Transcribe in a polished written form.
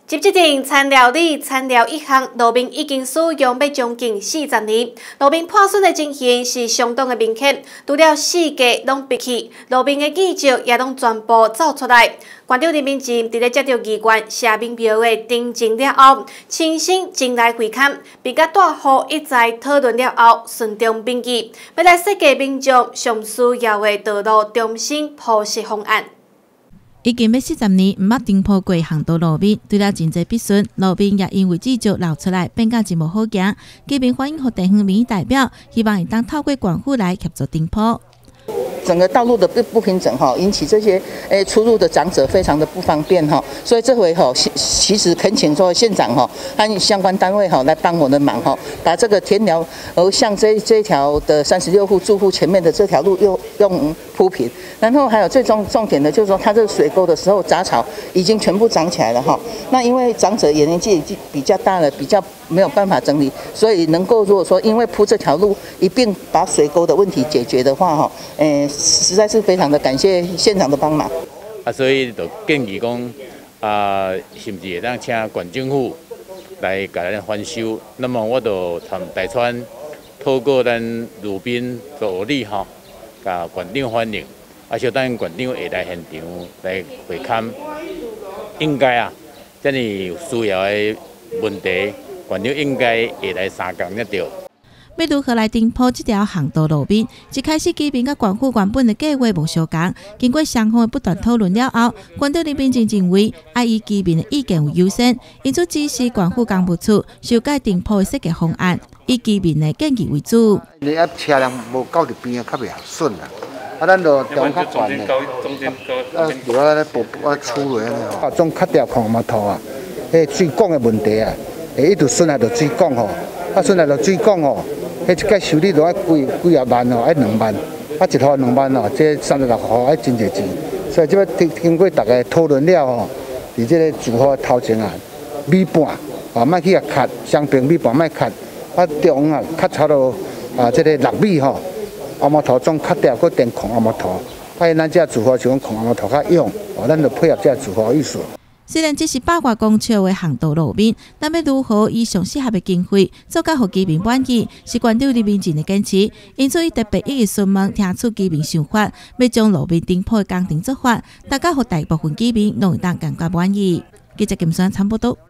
集这定餐料理、餐料一项，路边已经使用要将近40年。路边破损的情形是相当的明显，除了四界拢闭起，路边的记照也拢全部走出来。县长林明进伫咧接到议员谢明标的订正了后，亲身前来会勘，并甲大户一再讨论了后，顺中并议，要来设计民众上需要的道路重新铺设方案。 已经要40年，毋捌顶铺过巷道路面，除了真侪必须，路面也因为记照流出来，变甲真无好行。居民反映予地方民意代表，希望会当透过管府来协助顶铺。 整个道路的不平整哈，引起这些出入的长者非常的不方便哈，所以这回哈，其实恳请说县长哈和相关单位哈来帮我的忙哈，把这个田寮像这条的36户住户前面的这条路又用铺平，然后还有最重点的就是说，它这个水沟的时候杂草已经全部长起来了哈，那因为长者也年纪已经比较大了，比较没有办法整理，所以能够如果说因为铺这条路一并把水沟的问题解决的话哈，实在是非常的感谢县长的帮忙。 所以就建议讲，甚至会当请县政府来给咱翻修。那么我就同大川透过咱路边助理哈，甲县长反映，小等县长会来现场来会勘，应该这么有需要的问题，县长应该会来3工才对。 要如何来顶铺这条巷道路面？一开始居民甲县府原本的计划无相同，经过双方的不断讨论了后，县长林明进认为，以居民的意见为优先，因此指示县府工务处修改顶铺的设计方案，以居民的建议为主。 你车辆无到入边较袂顺啦，咱就中较悬的，如果咧出来咧，种卡掉看嘛头水管的问题一直顺来就水管顺来就水管迄一届修理就要几啊万要2万，一套2万这36户真侪钱，所以这要经过大家讨论了伫这个住户头前尾半莫去卡双边尾半莫卡，中卡差不多这个6米阿摩头种卡掉，佮电控阿摩头，咱这住户就讲控阿摩头较用，咱就配合这住户意思。 虽然这是8外公尺的巷道路面，但要如何以上适合的经费做到互居民满意，是县长林明进的坚持。因此，伊特别一直询问听取居民想法，要将路面顶铺的工程做法，大家互大部分居民拢会当感觉满意。记者金山参报道。